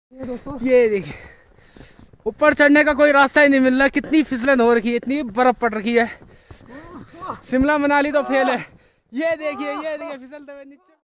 ये देखिए ऊपर चढ़ने का कोई रास्ता ही नहीं मिल रहा। कितनी फिसलन हो रखी है, इतनी बर्फ पड़ रखी है। शिमला मनाली तो फेल है। ये देखिए फिसलते हुए नीचे।